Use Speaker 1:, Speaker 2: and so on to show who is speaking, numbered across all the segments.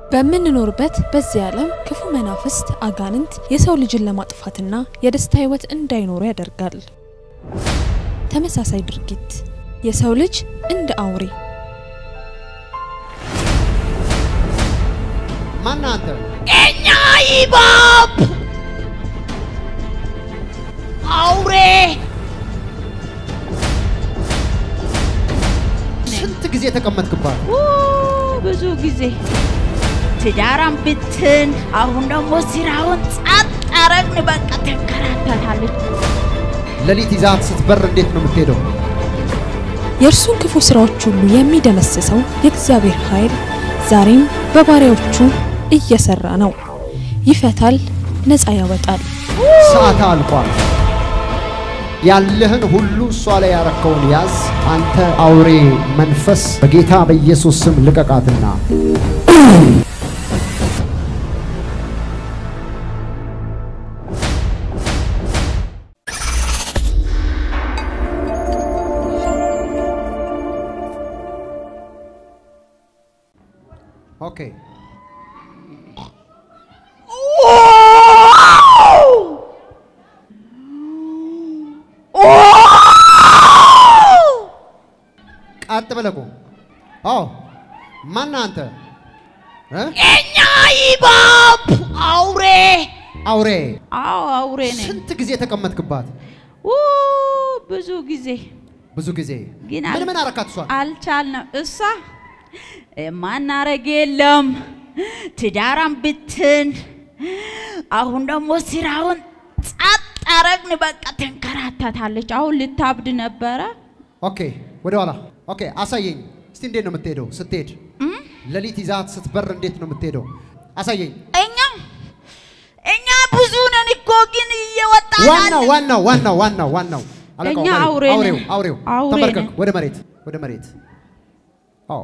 Speaker 1: በመንኖርበት በዚህ ዓለም ክፉ መናፍስት አጋንንት የሰው ልጅን ለማጥፋትና የደስታ ህይወት እንዳይኖር ያደርጋል። ተመሳሳይ ድርጊት የሰው ልጅ እንደ አውሬ
Speaker 2: ማናንተ
Speaker 3: እኛ ይባብ አውሬ
Speaker 2: ስንት ጊዜ ተቀመጥክባት?
Speaker 3: ብዙ ጊዜ ትዳራም ብትን አሁን ደግሞ ሲራውን ጻጥ አረግን በቃ ተከራታታለች።
Speaker 2: ለሊት ይዛት ስትበር እንዴት ነው የምትሄደው?
Speaker 1: የእርሱን ክፉ ስራዎች ሁሉ የሚደመስሰው የእግዚአብሔር ኃይል ዛሬም በባሪያዎቹ እየሰራ ነው። ይፈታል፣ ነፃ ያወጣል።
Speaker 2: ሰዓት አልቋል። ያለህን ሁሉ እሷ ላይ ያረከውን ያዝ። አንተ አውሬ መንፈስ በጌታ በኢየሱስ ስም ልቀቃትና ኦኬ ቀጥ ብለህ አዎ ማን አንተ
Speaker 3: እኛ ይባብ አውሬ አውሬ ነኝ።
Speaker 2: ስንት ጊዜ ተቀመጥክባት?
Speaker 3: ብዙ ጊዜ ግን
Speaker 2: ምን አረካት? እሷ
Speaker 3: አልቻልንም። እሷ ማናረግ የለም ትዳራም ብትን አሁን ደግሞ ሲራውን ጻጥ አረግን በቃ ተንከራታታለች። አሁን ልታብድ ነበረ።
Speaker 2: ኦኬ ወደ ኋላ ኦኬ አሳየኝ እስቲ እንዴት ነው የምትሄደው? ስትሄድ ለሊት ይዛት ስትበር እንዴት ነው የምትሄደው? አሳየኝ።
Speaker 3: እኛ ብዙ ነን እኮ ግን እየወጣን
Speaker 2: ዋናው
Speaker 3: እኛ
Speaker 2: አውሬው ተመልከክ ወደ መሬት አዎ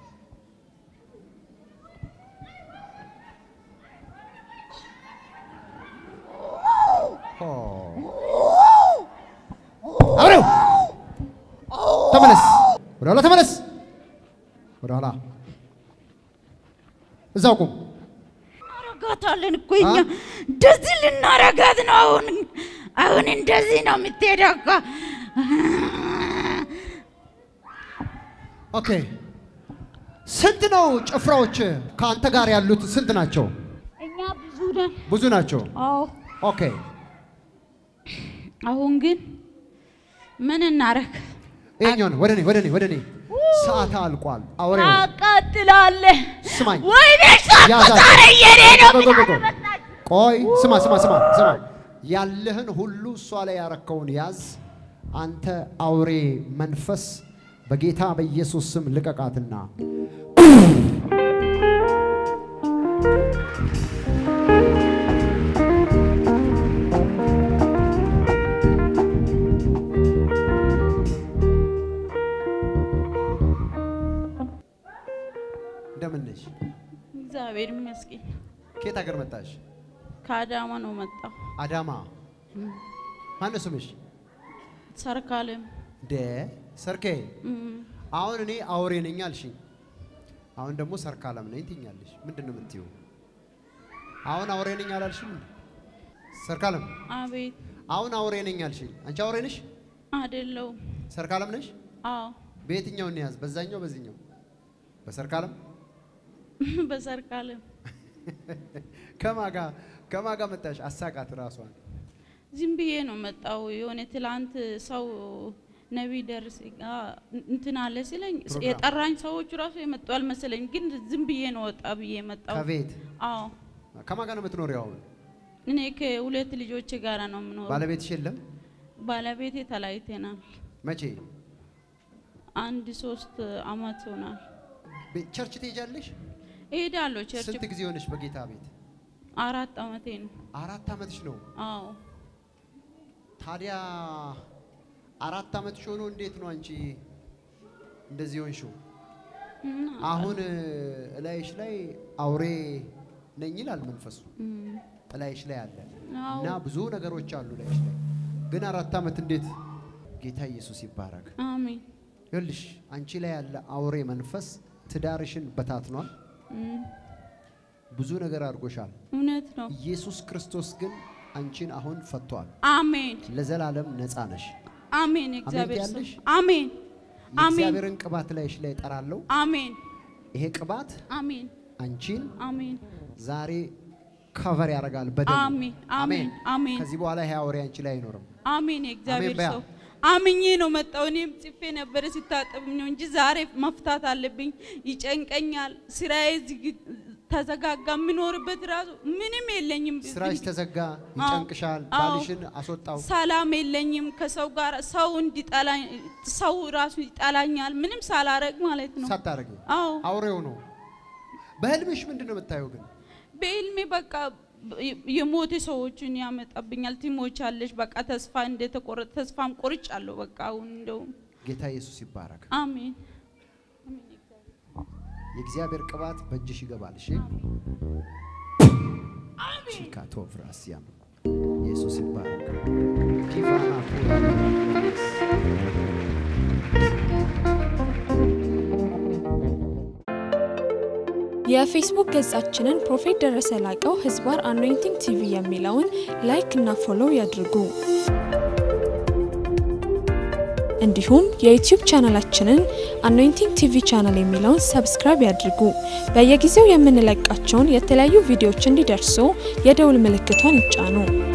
Speaker 2: አውሬው ተመለስ ወደ ኋላ እዛው ቁም።
Speaker 3: አረጋታለን እኮ እኛ እንደዚህ ልናረጋት ነው። አሁን እንደዚህ ነው የምትሄደው።
Speaker 2: ኦኬ ስንት ነው ጭፍራዎች ካንተ ጋር ያሉት? ስንት ናቸው?
Speaker 3: እኛ ብዙ
Speaker 2: ናቸው።
Speaker 3: አዎ
Speaker 2: ኦኬ
Speaker 3: አሁን ግን ምን እናረግ?
Speaker 2: እኛን ወደኔ ሰዓት አልቋል። አውሬው
Speaker 3: አቃጥላለህ።
Speaker 2: ስማኝ
Speaker 3: ወይኔ ሰዓት የኔ ነው።
Speaker 2: ቆይ ስማ ያለህን ሁሉ እሷ ላይ ያረከውን ያዝ። አንተ አውሬ መንፈስ በጌታ በኢየሱስ ስም ልቀቃትና እንደምን ነሽ?
Speaker 3: እግዚአብሔር ይመስገን።
Speaker 2: ከየት ሀገር መጣሽ?
Speaker 3: ከአዳማ ነው መጣው።
Speaker 2: አዳማ። ማን ስምሽ?
Speaker 3: ሰርካለም።
Speaker 2: ሰርኬ አሁን እኔ አውሬ ነኝ አልሽኝ። አሁን ደግሞ ሰርካለም ነኝ ትኛለሽ። ምንድነው የምትይው? አሁን አውሬ ነኝ አላልሽም? ሰርካለም
Speaker 3: አቤት።
Speaker 2: አሁን አውሬ ነኝ አልሽኝ። አንቺ አውሬ ነሽ?
Speaker 3: አይደለው።
Speaker 2: ሰርካለም ነሽ?
Speaker 3: አዎ።
Speaker 2: በየትኛው እንያዝ? በዛኛው በዚህኛው? በሰርካለም
Speaker 3: በሰርካለም።
Speaker 2: ከማጋ መጣሽ? አሳቃት ራሷን።
Speaker 3: ዝም ብዬ ነው መጣው። የሆነ ትላንት ሰው ነብይ ደርስ እንትና አለ ሲለኝ የጠራኝ ሰዎች ራሱ የመጣው አልመሰለኝ፣ ግን ዝም ብዬ ነው ወጣ ብዬ መጣው።
Speaker 2: ከቤት?
Speaker 3: አዎ።
Speaker 2: ከማጋ ነው የምትኖሪው አሁን?
Speaker 3: እኔ ከሁለት ልጆች ጋር ነው የምኖረው።
Speaker 2: ባለቤትሽ የለም?
Speaker 3: ባለቤቴ ተለያይተናል።
Speaker 2: መቼ?
Speaker 3: 3 አመት ሆኗል።
Speaker 2: ቸርች ትሄጃለሽ?
Speaker 3: እሄዳለሁ ቸርች።
Speaker 2: ስንት ጊዜ ሆነሽ በጌታ ቤት?
Speaker 3: 4 አመቴ ነው።
Speaker 2: 4 አመትሽ ነው?
Speaker 3: አዎ።
Speaker 2: ታዲያ 4 አመትሽ ሆኖ እንዴት ነው አንቺ እንደዚህ ሆንሽው? አሁን እላይሽ ላይ አውሬ ነኝ ይላል መንፈሱ። እላይሽ ላይ አለ እና ብዙ ነገሮች አሉ እላይሽ ላይ። ግን 4 አመት እንዴት? ጌታ ኢየሱስ ይባረክ።
Speaker 3: አሜን።
Speaker 2: ይልሽ አንቺ ላይ ያለ አውሬ መንፈስ ትዳርሽን በታትኗል። ብዙ ነገር አድርጎሻል
Speaker 3: እውነት ነው
Speaker 2: ኢየሱስ ክርስቶስ ግን አንቺን አሁን ፈቷል
Speaker 3: አሜን
Speaker 2: ለዘላለም ነፃ ነሽ
Speaker 3: አሜን እግዚአብሔር አሜን አሜን
Speaker 2: እግዚአብሔርን ቅባት ላይሽ ላይ ጠራለው
Speaker 3: አሜን
Speaker 2: ይሄ ቅባት
Speaker 3: አሜን
Speaker 2: አንቺን
Speaker 3: አሜን
Speaker 2: ዛሬ ከቨር ያረጋል በደም
Speaker 3: አሜን አሜን አሜን
Speaker 2: ከዚህ በኋላ ይሄ አውሬ አንቺ ላይ አይኖርም
Speaker 3: አሜን እግዚአብሔር ሰው አምኜ ነው መጣው እኔም ጽፌ ነበር ሲታጠብ ነው እንጂ ዛሬ መፍታት አለብኝ ይጨንቀኛል ስራዬ ተዘጋጋ ምኖርበት ራሱ ምንም የለኝም
Speaker 2: ስራሽ ተዘጋ ይጨንቅሻል ባልሽን አስወጣው
Speaker 3: ሰላም የለኝም ከሰው ጋር ሰው እንዲጣላኝ ሰው ራሱ ይጣላኛል ምንም ሳላረግ ማለት ነው
Speaker 2: ሳታረግ አውሬው ነው በህልምሽ ምንድነው የምታየው ግን
Speaker 3: በህልሜ በቃ የሞተ ሰዎችን ያመጣብኛል ትሞቻለሽ በቃ ተስፋ እንደተቆረጠ ተስፋም ቆርጫለሁ በቃ አሁን እንደው
Speaker 2: ጌታ ኢየሱስ ይባረክ
Speaker 3: አሜን
Speaker 2: የእግዚአብሔር ቅባት በእጅሽ ይገባል እሺ አሜን ቺካቶ ፍራሲያም ኢየሱስ ይባረክ ዲቫና
Speaker 1: የፌስቡክ ገጻችንን ፕሮፌት ደረሰ ላቀው ህዝባር አኖይንቲንግ ቲቪ የሚለውን ላይክ እና ፎሎው ያድርጉ እንዲሁም የዩቲዩብ ቻናላችንን አኖይንቲንግ ቲቪ ቻናል የሚለውን ሰብስክራይብ ያድርጉ በየጊዜው የምንለቃቸውን የተለያዩ ቪዲዮዎች እንዲደርሱ የደውል ምልክቷን ይጫኑ